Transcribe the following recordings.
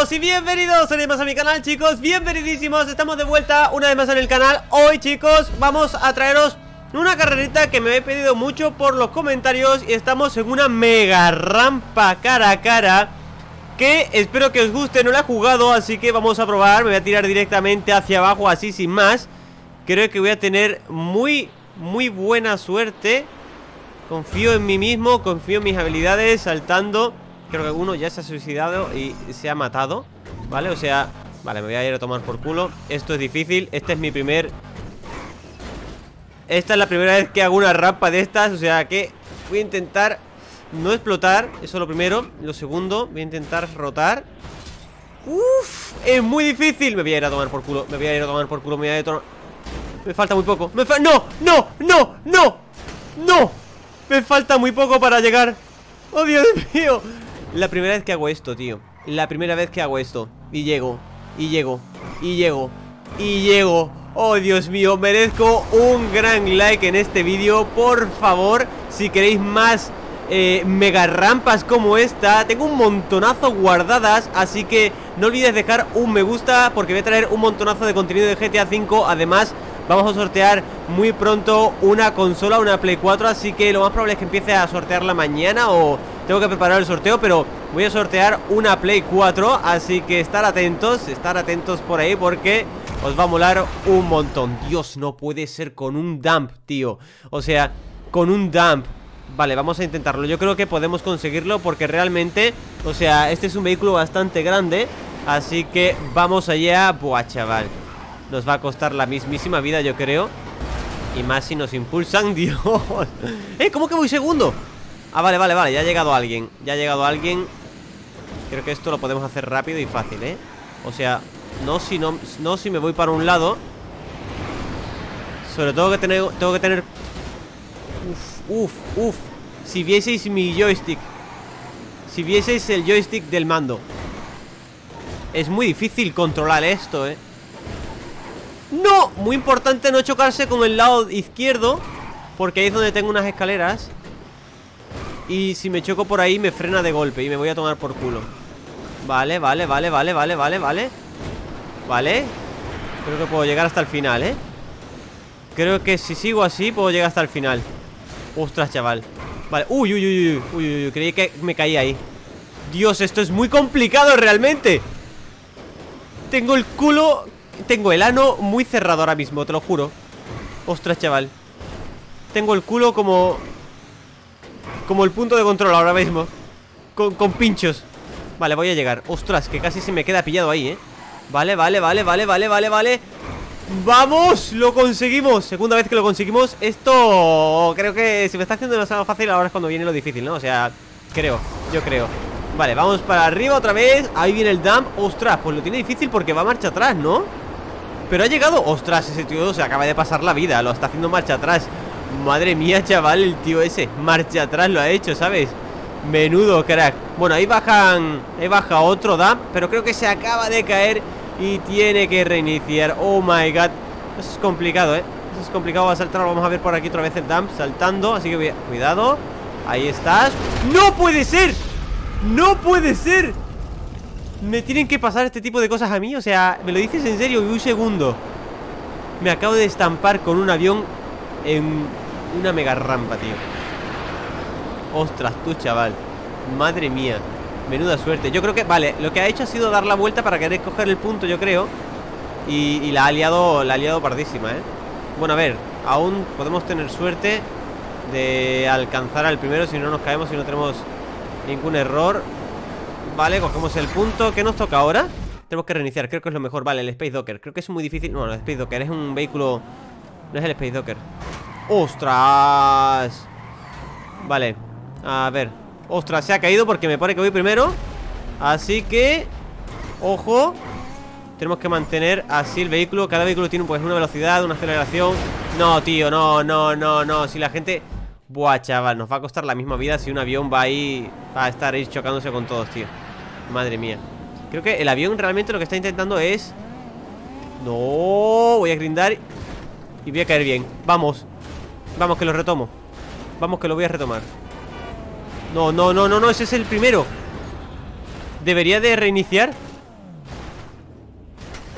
todos y bienvenidos una vez más a mi canal, chicos. Bienvenidísimos, estamos de vuelta una vez más en el canal. Hoy, chicos, vamos a traeros una carrerita que me habéis pedido mucho por los comentarios. Y estamos en una mega rampa cara a cara que espero que os guste, no la he jugado, así que vamos a probar. Me voy a tirar directamente hacia abajo, así sin más. Creo que voy a tener muy buena suerte. Confío en mí mismo, confío en mis habilidades saltando. Creo que alguno ya se ha suicidado y se ha matado, ¿vale? O sea, vale, me voy a ir a tomar por culo. Esto es difícil, Esta es la primera vez que hago una rampa de estas. O sea que voy a intentar no explotar, eso es lo primero. Lo segundo, voy a intentar rotar. Uff, es muy difícil. Me voy a ir a tomar por culo, me voy a ir a tomar por culo, me voy a ir a tomar... Me falta muy poco, ¡No! Me falta muy poco para llegar. ¡Oh, Dios mío! La primera vez que hago esto, tío. La primera vez que hago esto. Y llego. ¡Oh, Dios mío! Merezco un gran like en este vídeo, por favor. Si queréis más mega rampas como esta. Tengo un montonazo guardadas, así que no olvides dejar un me gusta, porque voy a traer un montonazo de contenido de GTA V. Además, vamos a sortear muy pronto una consola, una Play 4. Así que lo más probable es que empiece a sortearla mañana, o tengo que preparar el sorteo, pero voy a sortear una Play 4. Así que estar atentos por ahí, porque os va a molar un montón. Dios, no puede ser con un dump, tío. O sea, con un dump. Vale, vamos a intentarlo. Yo creo que podemos conseguirlo, porque realmente, o sea, este es un vehículo bastante grande. Así que vamos allá. Buah, chaval, nos va a costar la mismísima vida, yo creo. Y más si nos impulsan, Dios. ¿Cómo que voy segundo? Ah, vale, ya ha llegado alguien. Creo que esto lo podemos hacer rápido y fácil, O sea, no si me voy para un lado. Sobre todo que tengo que tener... Uf. Si vieseis mi joystick, si vieseis el joystick del mando. Es muy difícil controlar esto, No, muy importante no chocarse con el lado izquierdo, porque ahí es donde tengo unas escaleras. Y si me choco por ahí me frena de golpe y me voy a tomar por culo. Vale. Creo que puedo llegar hasta el final, Creo que si sigo así puedo llegar hasta el final. Ostras, chaval. Vale, uy, creí que me caí ahí. Dios, esto es muy complicado realmente. Tengo el ano muy cerrado ahora mismo, te lo juro. Ostras, chaval. Tengo el culo como el punto de control ahora mismo. Con pinchos. Vale, voy a llegar. Ostras, que casi se me queda pillado ahí, Vale. ¡Vamos! ¡Lo conseguimos! Segunda vez que lo conseguimos. Esto creo que se me está haciendo demasiado fácil. Ahora es cuando viene lo difícil, ¿no? O sea, yo creo. Vale, vamos para arriba otra vez. Ahí viene el dump. Ostras, pues lo tiene difícil porque va marcha atrás, ¿no? Pero ha llegado. Ostras, ese tío se acaba de pasar la vida. Lo está haciendo marcha atrás. Madre mía, chaval, el tío ese marcha atrás lo ha hecho, ¿sabes? Menudo crack. Bueno, ahí baja otro dump, pero creo que se acaba de caer y tiene que reiniciar. Oh my god. Eso es complicado, Eso es complicado, va a saltar. Vamos a ver por aquí otra vez el dump saltando. Así que cuidado. Ahí estás. ¡No puede ser! ¡No puede ser! Me tienen que pasar este tipo de cosas a mí. O sea, ¿me lo dices en serio? Un segundo. Me acabo de estampar con un avión en una mega rampa, tío. Ostras, tú, chaval. Madre mía. Menuda suerte. Yo creo que, vale, lo que ha hecho ha sido dar la vuelta para querer coger el punto, yo creo. Y la ha liado pardísima, Bueno, a ver, aún podemos tener suerte de alcanzar al primero si no nos caemos, si no tenemos ningún error. Vale, cogemos el punto. ¿Qué nos toca ahora? Tenemos que reiniciar, creo que es lo mejor. Vale, el Space Docker, creo que es muy difícil. No, el Space Docker es un vehículo. No es el Space Docker. ¡Ostras! Vale, a ver. Ostras, se ha caído porque me pone que voy primero. Así que, ojo. Tenemos que mantener así el vehículo. Cada vehículo tiene pues una velocidad, una aceleración. No, tío, no. Si la gente... Buah, chaval, nos va a costar la misma vida si un avión va ahí. Va a estar ahí chocándose con todos, tío. Madre mía. Creo que el avión realmente lo que está intentando es... No, voy a grindar y voy a caer bien. Vamos que lo retomo. Vamos que lo voy a retomar. No, ese es el primero. Debería de reiniciar.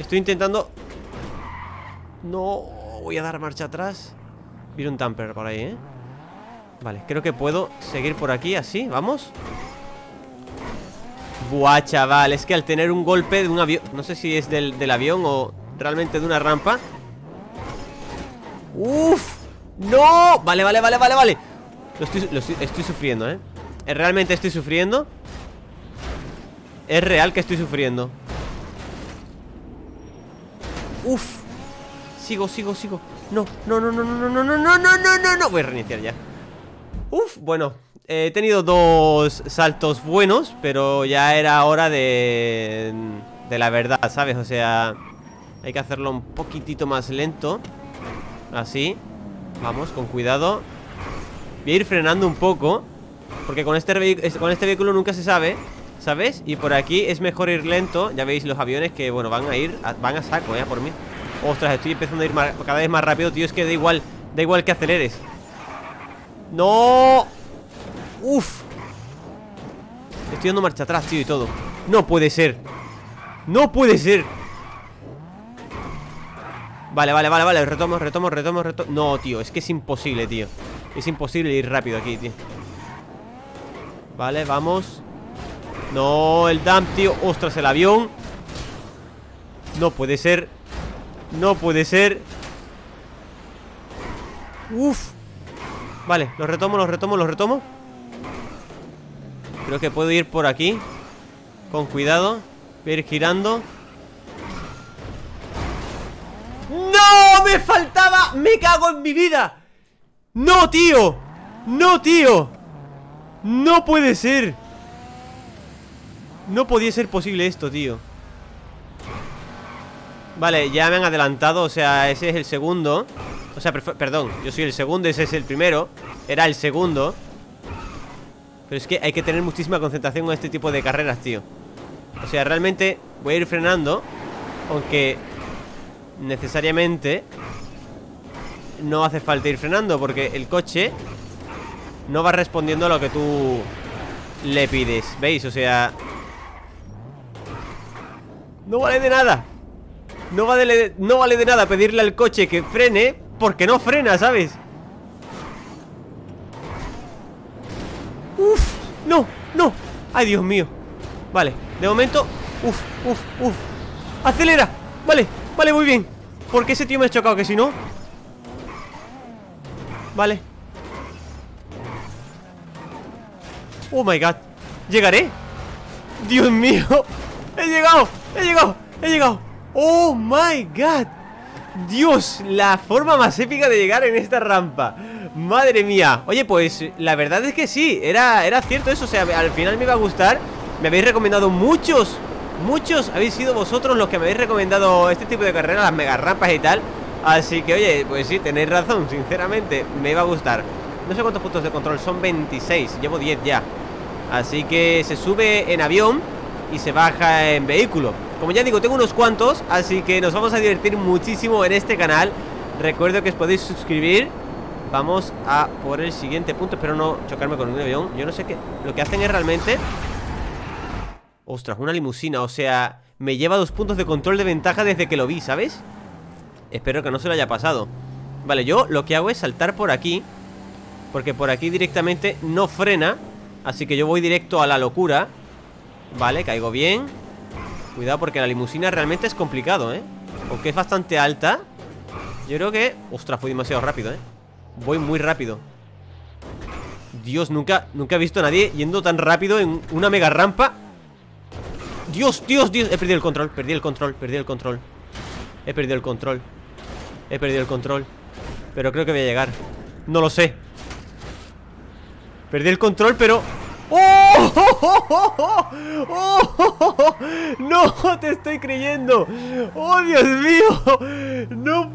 Estoy intentando... No, voy a dar marcha atrás. Viene un damper por ahí, ¿eh? Vale, creo que puedo seguir por aquí, así, vamos. Buah, chaval, es que al tener un golpe de un avión... No sé si es del avión o realmente de una rampa. ¡Uf! ¡No! Vale. Estoy sufriendo, ¿eh? Realmente estoy sufriendo. Es real que estoy sufriendo. Uf. Sigo. No. Voy a reiniciar ya. Uf, bueno. He tenido 2 saltos buenos, pero ya era hora de la verdad, ¿sabes? O sea, hay que hacerlo un poquitito más lento. Así. Vamos, con cuidado. Voy a ir frenando un poco, porque con este vehículo nunca se sabe, ¿sabes? Y por aquí es mejor ir lento. Ya veis los aviones que, bueno, van a saco, por mí. Ostras, estoy empezando a ir cada vez más rápido, tío. Es que da igual que aceleres. ¡No! ¡Uf! Estoy dando marcha atrás, tío, y todo. No puede ser. Vale. Retomo. No, tío, es que es imposible, tío. Es imposible ir rápido aquí, tío. Vale, vamos. No, el dump, tío. Ostras, el avión. No puede ser. Uf. Vale, lo retomo. Creo que puedo ir por aquí. Con cuidado. Voy a ir girando. ¡No! ¡Me faltaba! ¡Me cago en mi vida! ¡No, tío! ¡No puede ser! No podía ser posible esto, tío. Vale, ya me han adelantado. O sea, ese es el segundo. O sea, perdón, yo soy el segundo, ese es el primero. Era el segundo. Pero es que hay que tener muchísima concentración con este tipo de carreras, tío. O sea, realmente voy a ir frenando. Aunque necesariamente no hace falta ir frenando, porque el coche no va respondiendo a lo que tú le pides. ¿Veis? O sea, no vale de nada. No vale de nada pedirle al coche que frene, porque no frena, ¿sabes? Uf, no. Ay, Dios mío. Vale, de momento. Uf. Acelera. Vale, muy bien. Porque ese tío me ha chocado, que si no. Vale. Oh my god. ¿Llegaré? Dios mío. He llegado. Oh my god. Dios, la forma más épica de llegar en esta rampa. Madre mía. Oye, pues la verdad es que sí, era cierto eso. O sea, al final me iba a gustar. Me habéis recomendado muchos habéis sido vosotros los que me habéis recomendado este tipo de carreras, las mega rampas y tal. Así que, oye, pues sí, tenéis razón. Sinceramente, me iba a gustar. No sé cuántos puntos de control, son 26. Llevo 10 ya. Así que se sube en avión y se baja en vehículo. Como ya digo, tengo unos cuantos, así que nos vamos a divertir muchísimo en este canal. Recuerdo que os podéis suscribir. Vamos a por el siguiente punto. Espero no chocarme con un avión. Yo no sé qué. Lo que hacen es realmente... Ostras, una limusina. O sea, me lleva 2 puntos de control de ventaja desde que lo vi, ¿sabes? Espero que no se lo haya pasado. Vale, yo lo que hago es saltar por aquí, porque por aquí directamente no frena. Así que yo voy directo a la locura. Vale, caigo bien. Cuidado porque la limusina realmente es complicado, ¿eh? Aunque es bastante alta. Yo creo que... Ostras, fui demasiado rápido, ¿eh? Voy muy rápido. Dios, nunca he visto a nadie yendo tan rápido en una mega rampa. Dios. He perdido el control. Pero creo que voy a llegar. No lo sé. Perdí el control, pero... ¡Oh! ¡No! ¡Te estoy creyendo! ¡Oh, Dios mío! ¡No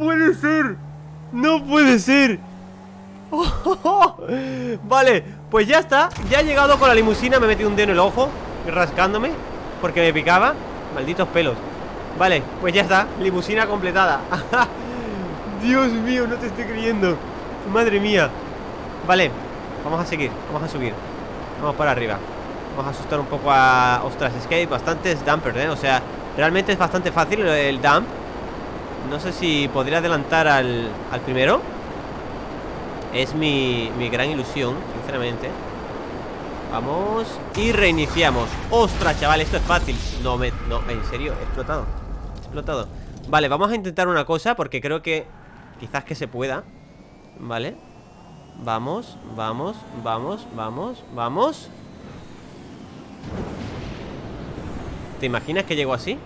puede ser! ¡Oh! Vale, pues ya está. Ya he llegado con la limusina. Me he metido un dedo en el ojo, rascándome, porque me picaba. Malditos pelos. Vale, pues ya está. Limusina completada. Dios mío, no te estoy creyendo. Madre mía. Vale, vamos a seguir. Vamos a subir. Vamos para arriba. Vamos a asustar un poco a... Ostras, es que hay bastantes dampers, ¿eh? O sea, Realmente es bastante fácil el dump. No sé si podría adelantar al primero. Es mi gran ilusión, sinceramente. Vamos. Y reiniciamos. ¡Ostras, chaval! Esto es fácil. No, en serio, he explotado. He explotado. Vale, vamos a intentar una cosa, porque creo que quizás que se pueda. Vale. Vamos, vamos, vamos, vamos, vamos. ¿Te imaginas que llego así?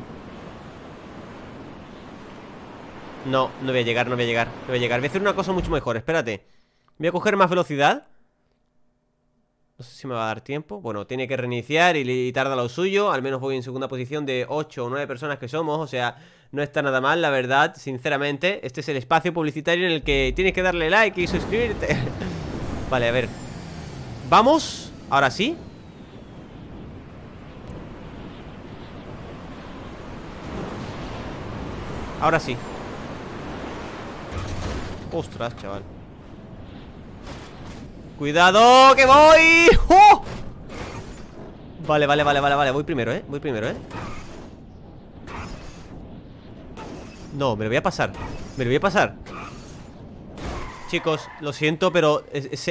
No, no voy a llegar, no voy a llegar. No voy a llegar. Voy a hacer una cosa mucho mejor, espérate. Voy a coger más velocidad. No sé si me va a dar tiempo. Bueno, tiene que reiniciar y tarda lo suyo. Al menos voy en segunda posición de 8 o 9 personas que somos. O sea, no está nada mal, la verdad. Sinceramente, este es el espacio publicitario en el que tienes que darle like y suscribirte. Vale, a ver. Vamos, ahora sí. Ahora sí. Ostras, chaval. ¡Cuidado, que voy! ¡Oh! Vale, vale, vale, vale, vale. Voy primero, voy primero, No, me lo voy a pasar. Me lo voy a pasar. Chicos, lo siento, pero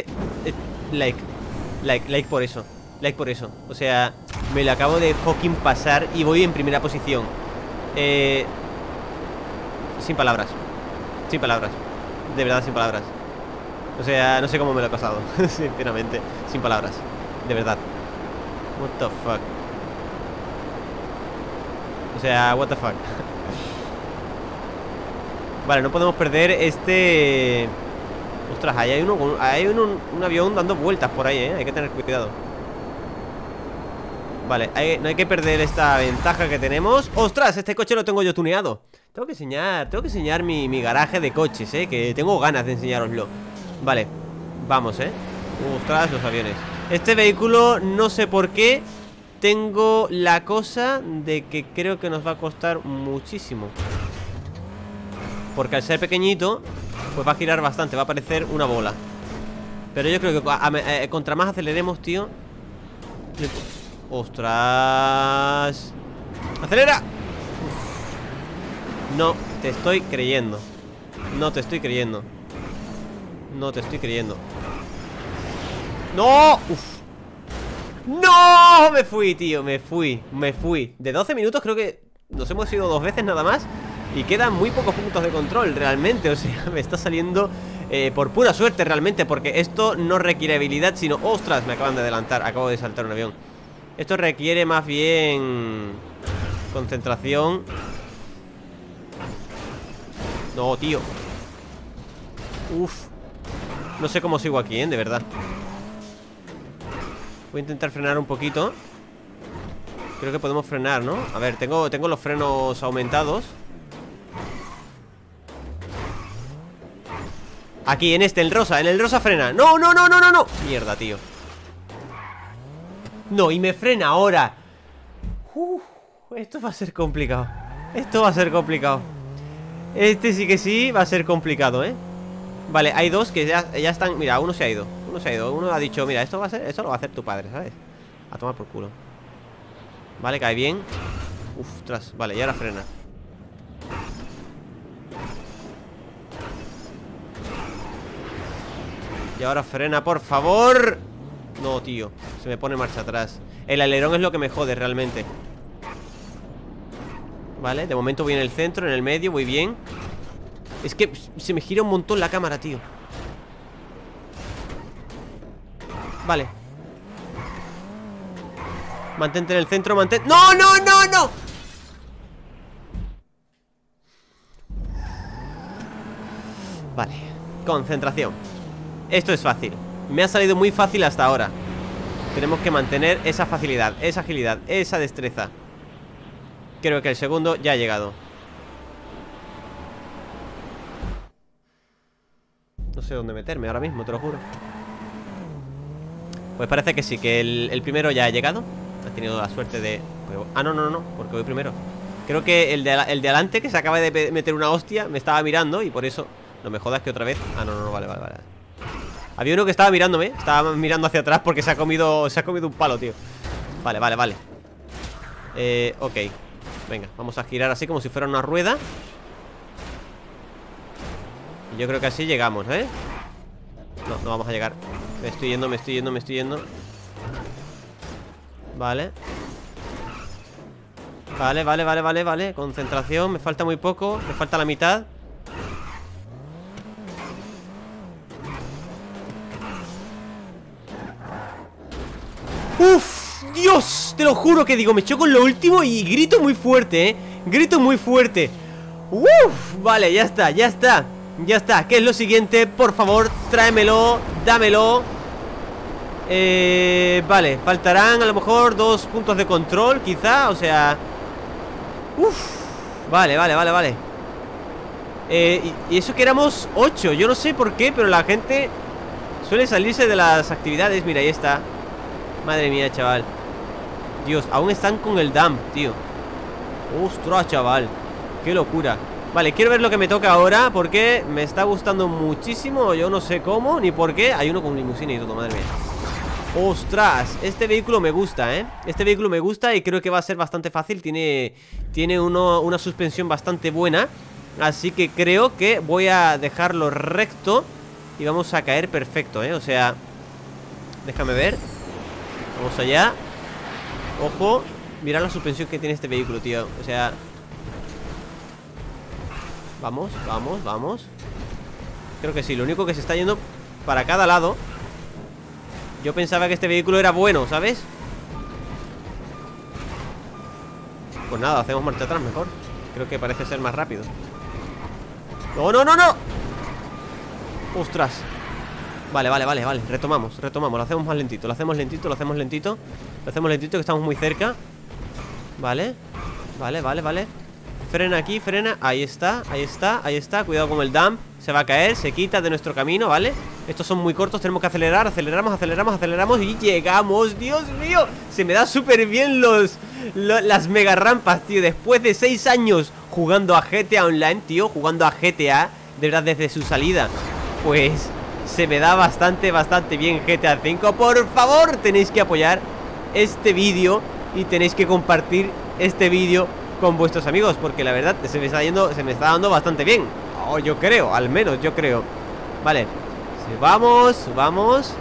like por eso. Like por eso. O sea, me lo acabo de fucking pasar y voy en primera posición. Sin palabras. Sin palabras. De verdad, sin palabras. O sea, no sé cómo me lo he pasado. Sinceramente, sin palabras. De verdad. What the fuck. O sea, what the fuck. Vale, no podemos perder este... Ostras, ahí hay un avión dando vueltas por ahí, Hay que tener cuidado. Vale, no hay que perder esta ventaja que tenemos. ¡Ostras! Este coche lo tengo yo tuneado. Tengo que enseñar mi garaje de coches, que tengo ganas de enseñaroslo. Vale, vamos, ostras, los aviones. Este vehículo, no sé por qué, tengo la cosa de que creo que nos va a costar muchísimo. Porque al ser pequeñito, pues va a girar bastante, va a parecer una bola. Pero yo creo que contra más aceleremos, tío. ¡Ostras! ¡Acelera! Uf. No te estoy creyendo. No te estoy creyendo. No te estoy creyendo. ¡No! ¡Uf! ¡No! Me fui, tío, me fui. De 12 minutos creo que nos hemos ido 2 veces nada más. Y quedan muy pocos puntos de control realmente. O sea, me está saliendo por pura suerte realmente. Porque esto no requiere habilidad, sino... ¡Ostras! Me acaban de adelantar, acabo de saltar un avión. Esto requiere más bien concentración. No, tío. Uf. No sé cómo sigo aquí, de verdad. Voy a intentar frenar un poquito. Creo que podemos frenar, ¿no? A ver, tengo los frenos aumentados. Aquí, en el rosa frena. ¡No, no, no, no, no, no! Mierda, tío. No, y me frena ahora. Esto va a ser complicado. Esto va a ser complicado. Este sí que sí va a ser complicado, Vale, hay dos que ya están... Mira, uno se ha ido. Uno ha dicho, mira, esto lo va a hacer tu padre, ¿sabes? A tomar por culo. Vale, cae bien. Ostras, vale, y ahora frena. Y ahora frena, por favor. No, tío, se me pone marcha atrás. El alerón es lo que me jode realmente. Vale, de momento voy en el centro, en el medio, voy bien. Es que se me gira un montón la cámara, tío. Vale. Mantente en el centro, mantente... ¡No, no, no, no! Vale, concentración. Esto es fácil. Me ha salido muy fácil hasta ahora. Tenemos que mantener esa facilidad, esa agilidad, esa destreza. Creo que el segundo ya ha llegado. No sé dónde meterme ahora mismo, te lo juro. Pues parece que sí, que el primero ya ha llegado. Ha tenido la suerte de... Ah, no, no, no, porque voy primero. Creo que el de adelante, que se acaba de meter una hostia, me estaba mirando y por eso... No me jodas que otra vez... Ah, no, no, no, vale, vale, vale. Había uno que estaba mirándome. Estaba mirando hacia atrás porque se ha comido un palo, tío. Vale, vale, vale. Ok. Venga, vamos a girar así como si fuera una rueda. Y yo creo que así llegamos, ¿eh? No, no vamos a llegar. Me estoy yendo, me estoy yendo, me estoy yendo. Vale. Vale, vale, vale, vale, vale. Concentración, me falta muy poco. Me falta la mitad. ¡Uf! ¡Dios! Te lo juro que digo, me choco en lo último y grito muy fuerte, ¿eh? Grito muy fuerte. ¡Uf! Vale, ya está, ya está. Ya está, ¿qué es lo siguiente? Por favor, tráemelo, dámelo. Vale, faltarán a lo mejor 2 puntos de control, quizá, o sea... Uf, vale, vale, vale, vale. Y eso que éramos 8, yo no sé por qué, pero la gente suele salirse de las actividades. Mira, ahí está. Madre mía, chaval. Dios, aún están con el dump, tío. Ostras, chaval, qué locura. Vale, quiero ver lo que me toca ahora, porque me está gustando muchísimo. Yo no sé cómo, ni por qué. Hay uno con limusina y todo, madre mía. ¡Ostras! Este vehículo me gusta, ¿eh? Este vehículo me gusta y creo que va a ser bastante fácil. Tiene una suspensión bastante buena. Así que creo que voy a dejarlo recto y vamos a caer perfecto, ¿eh? O sea, déjame ver. Vamos allá. Ojo, mira la suspensión que tiene este vehículo, tío. O sea... Vamos, vamos, vamos. Creo que sí, lo único que se está yendo para cada lado. Yo pensaba que este vehículo era bueno, ¿sabes? Pues nada, hacemos marcha atrás mejor. Creo que parece ser más rápido. ¡No, no, no, no! ¡Ostras! Vale, vale, vale, vale, retomamos, retomamos. Lo hacemos más lentito, lo hacemos lentito, lo hacemos lentito. Lo hacemos lentito, que estamos muy cerca. Vale, vale, vale, vale. Frena aquí, frena, ahí está, ahí está, ahí está. Cuidado con el dump, se va a caer, se quita de nuestro camino, ¿vale? Estos son muy cortos, tenemos que acelerar, aceleramos, aceleramos, aceleramos y llegamos. ¡Dios mío! Se me da súper bien las mega rampas, tío. Después de 6 años jugando a GTA Online, tío, jugando a GTA, de verdad, desde su salida, pues se me da bastante, bastante bien GTA V. Por favor, tenéis que apoyar este vídeo y tenéis que compartir este vídeo con vuestros amigos, porque la verdad se me está dando bastante bien. Oh, yo creo, al menos yo creo. Vale, vamos, vamos.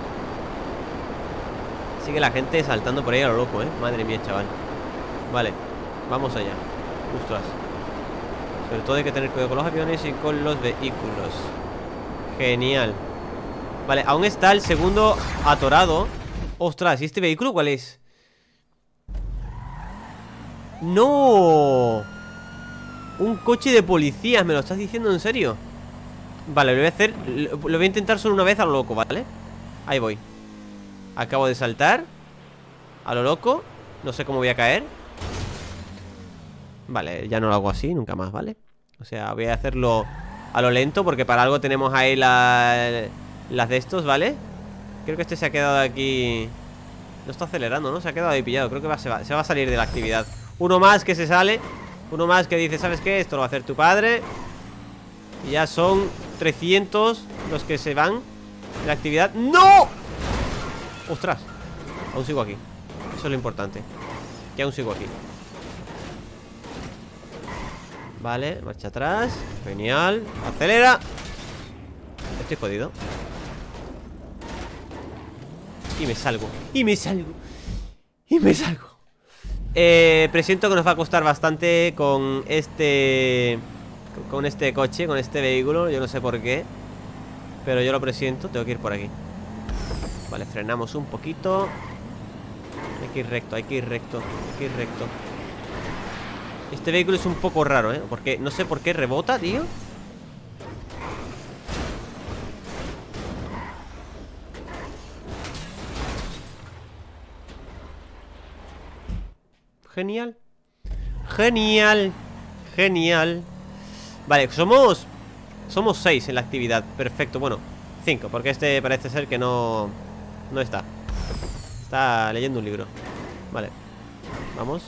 Sigue la gente saltando por ahí a lo loco, madre mía, chaval. Vale, vamos allá. Ostras. Sobre todo hay que tener cuidado con los aviones y con los vehículos. Genial. Vale, aún está el segundo atorado. Ostras, ¿y este vehículo cuál es? ¡No! Un coche de policías, ¿me lo estás diciendo en serio? Vale, lo voy a hacer. Lo voy a intentar solo una vez a lo loco, ¿vale? Ahí voy. Acabo de saltar a lo loco. No sé cómo voy a caer. Vale, ya no lo hago así, nunca más, ¿vale? O sea, voy a hacerlo a lo lento, porque para algo tenemos ahí las de estos, ¿vale? Creo que este se ha quedado aquí. No está acelerando, ¿no? Se ha quedado ahí pillado. Creo que se va a salir de la actividad. Uno más que se sale. Uno más que dice, ¿sabes qué? Esto lo va a hacer tu padre. Y ya son 300 los que se van de la actividad. ¡No! ¡Ostras! Aún sigo aquí. Eso es lo importante. Que aún sigo aquí. Vale, marcha atrás. Genial. Acelera. Estoy jodido. Y me salgo. Y me salgo. Y me salgo. Presiento que nos va a costar bastante con este coche, con este vehículo. Yo no sé por qué, pero yo lo presiento. Tengo que ir por aquí. Vale, frenamos un poquito. Hay que ir recto, hay que ir recto, hay que ir recto. Este vehículo es un poco raro, porque no sé por qué rebota, tío. Genial. Genial. Genial. Vale, somos 6 en la actividad. Perfecto, bueno, 5, porque este parece ser que no está. Está leyendo un libro. Vale, vamos.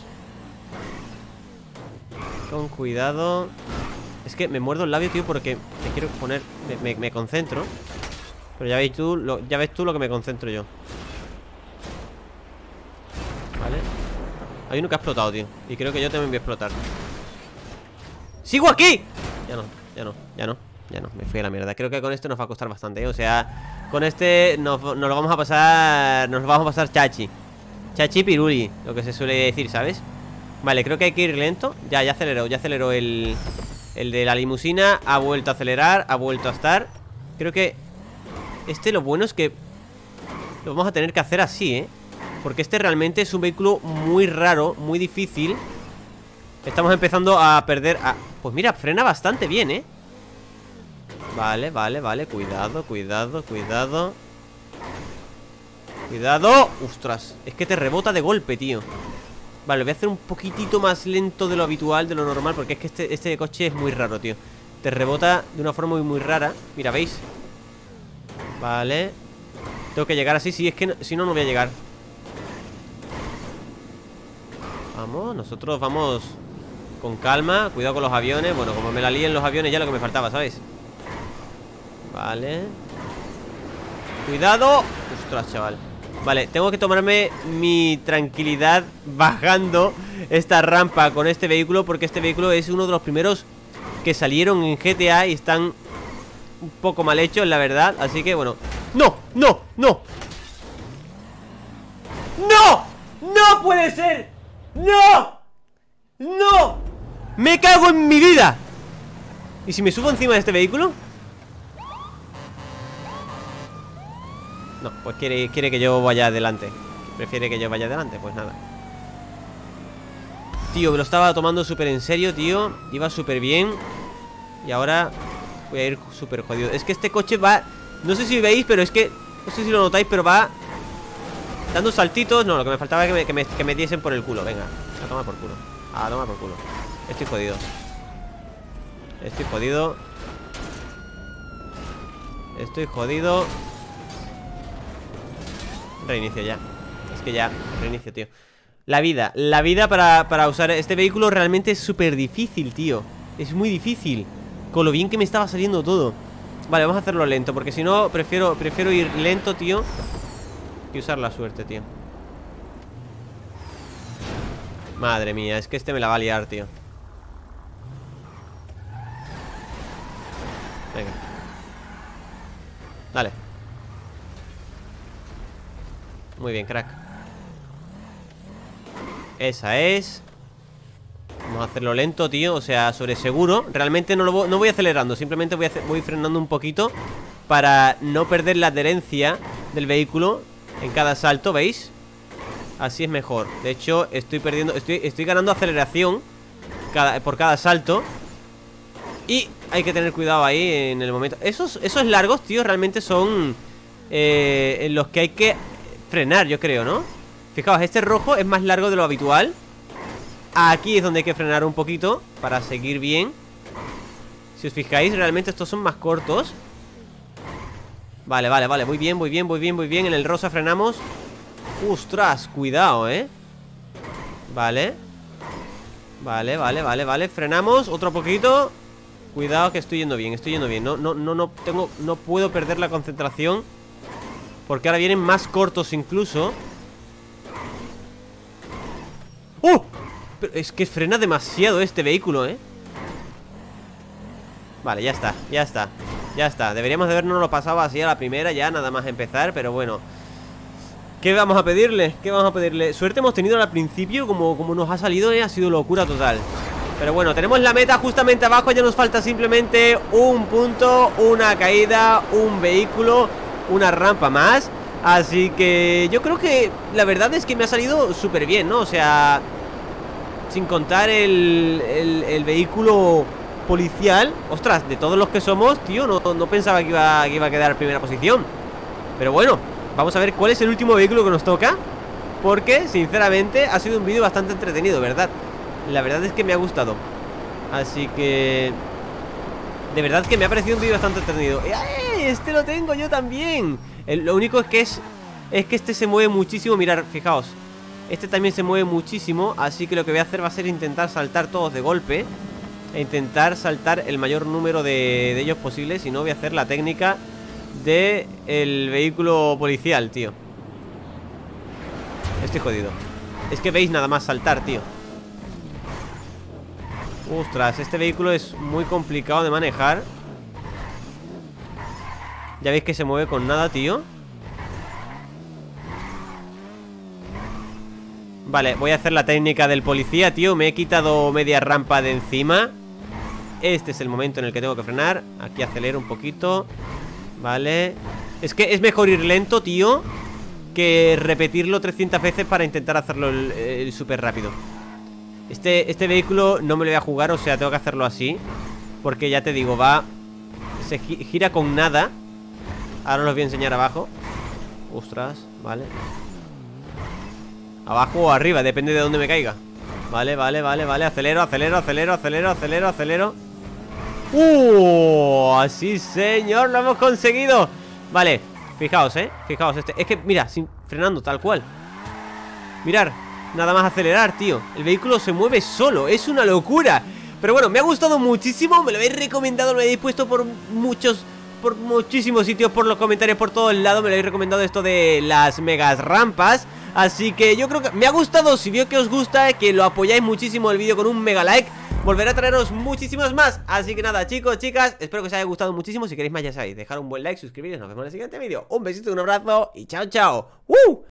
Con cuidado. Es que me muerdo el labio, tío, porque me quiero poner... Me concentro. Pero ya ves tú lo que me concentro yo. Vale. Hay uno que ha explotado, tío. Y creo que yo también voy a explotar. ¡Sigo aquí! Ya no, ya no, ya no. Ya no, me fui a la mierda. Creo que con este nos va a costar bastante, ¿eh? O sea, con este nos lo vamos a pasar. Nos lo vamos a pasar chachi. Chachi piruli, lo que se suele decir, ¿sabes? Vale, creo que hay que ir lento. Ya aceleró el de la limusina. Ha vuelto a acelerar, ha vuelto a estar. Creo que lo bueno es que lo vamos a tener que hacer así, ¿eh? Porque este realmente es un vehículo muy raro, muy difícil. Estamos empezando a perder Pues mira, frena bastante bien, ¿eh? Vale, vale, vale. Cuidado, cuidado, cuidado. Cuidado. ¡Ostras! Es que te rebota de golpe, tío. Vale, lo voy a hacer un poquitito más lento de lo habitual, de lo normal. Porque es que este coche es muy raro, tío. Te rebota de una forma muy, muy rara. Mira, ¿veis? Vale. Tengo que llegar así. Si es que si no, no voy a llegar. Vamos, nosotros vamos con calma. Cuidado con los aviones. Bueno, como me la líen los aviones ya lo que me faltaba, ¿sabes? Vale. Cuidado. Ostras, chaval. Vale, tengo que tomarme mi tranquilidad bajando esta rampa con este vehículo, porque este vehículo es uno de los primeros que salieron en GTA y están un poco mal hechos, la verdad. Así que, bueno. ¡No! ¡No! ¡No! ¡No! ¡No puede ser! ¡No! ¡No! ¡Me cago en mi vida! ¿Y si me subo encima de este vehículo? No, pues quiere que yo vaya adelante. Prefiere que yo vaya adelante, pues nada. Tío, me lo estaba tomando súper en serio, tío. Iba súper bien. Y ahora voy a ir súper jodido. Es que este coche va... No sé si veis, pero es que... No sé si lo notáis, pero va dando saltitos. No, lo que me faltaba es que me diesen por el culo. Venga, a tomar por culo. A tomar por culo. Estoy jodido. Estoy jodido. Estoy jodido. Reinicio ya. Es que ya, reinicio, tío. La vida para usar este vehículo realmente es súper difícil, tío. Es muy difícil. Con lo bien que me estaba saliendo todo. Vale, vamos a hacerlo lento, porque si no, prefiero ir lento, tío, que usar la suerte, tío. Madre mía, es que este me la va a liar, tío. Venga. Dale. Muy bien, crack. Esa es. Vamos a hacerlo lento, tío. O sea, sobre seguro. Realmente no voy acelerando. Simplemente voy frenando un poquito para no perder la adherencia del vehículo en cada salto, ¿veis? Así es mejor. De hecho, estoy perdiendo. Estoy ganando aceleración por cada salto. Y hay que tener cuidado ahí en el momento. Esos largos, tío, realmente son en los que hay que frenar, yo creo, ¿no? Fijaos, este rojo es más largo de lo habitual. Aquí es donde hay que frenar un poquito para seguir bien. Si os fijáis, realmente estos son más cortos. Vale, vale, vale, muy bien, muy bien, muy bien, muy bien. En el rosa frenamos. ¡Ostras! Cuidado, Vale. Vale, vale, vale, vale. Frenamos, otro poquito. Cuidado que estoy yendo bien, estoy yendo bien. No puedo perder la concentración, porque ahora vienen más cortos incluso. ¡Oh! Pero es que frena demasiado este vehículo, Vale, ya está, ya está. Ya está, deberíamos de habernos lo pasado así a la primera ya, nada más empezar, pero bueno. ¿Qué vamos a pedirle? ¿Qué vamos a pedirle? Suerte hemos tenido al principio, como nos ha salido, ha sido locura total. Pero bueno, tenemos la meta justamente abajo. Ya nos falta simplemente un punto, una caída, un vehículo, una rampa más. Así que yo creo que la verdad es que me ha salido súper bien, ¿no? O sea, sin contar el vehículo policial. Ostras, de todos los que somos, tío, no pensaba que iba a quedar en primera posición. Pero bueno, vamos a ver cuál es el último vehículo que nos toca, porque sinceramente ha sido un vídeo bastante entretenido, ¿verdad? La verdad es que me ha gustado. Así que de verdad que me ha parecido un vídeo bastante entretenido. Este lo tengo yo también. Lo único es que este se mueve muchísimo. Mirad, fijaos, este también se mueve muchísimo. Así que lo que voy a hacer va a ser intentar saltar todos de golpe, e intentar saltar el mayor número de ellos posible. Si no, voy a hacer la técnica del vehículo policial, tío. Estoy jodido. Es que veis nada más saltar, tío. Ostras, este vehículo es muy complicado de manejar. Ya veis que se mueve con nada, tío. Vale, voy a hacer la técnica del policía, tío. Me he quitado media rampa de encima. Este es el momento en el que tengo que frenar. Aquí acelero un poquito. Vale. Es que es mejor ir lento, tío, que repetirlo 300 veces para intentar hacerlo súper rápido. Este vehículo no me lo voy a jugar, o sea, tengo que hacerlo así. Porque ya te digo, se gira con nada. Ahora os voy a enseñar abajo. Ostras, vale. Abajo o arriba, depende de dónde me caiga. Vale, vale, vale, vale. Acelero, acelero, acelero, acelero, acelero, acelero. ¡Sí, señor! ¡Lo hemos conseguido! Vale, fijaos, fijaos es que, mira, frenando tal cual. Mirar, nada más acelerar, tío. El vehículo se mueve solo, es una locura. Pero bueno, me ha gustado muchísimo. Me lo habéis recomendado, me lo habéis puesto por muchísimos sitios, por los comentarios, por todos lados. Me lo habéis recomendado esto de las megas rampas. Así que yo creo que me ha gustado. Si veo que os gusta, que lo apoyáis muchísimo el vídeo con un mega like, volveré a traeros muchísimos más. Así que nada, chicos, chicas, espero que os haya gustado muchísimo. Si queréis más, ya sabéis, dejar un buen like, suscribiros. Nos vemos en el siguiente vídeo. Un besito, un abrazo y chao, chao.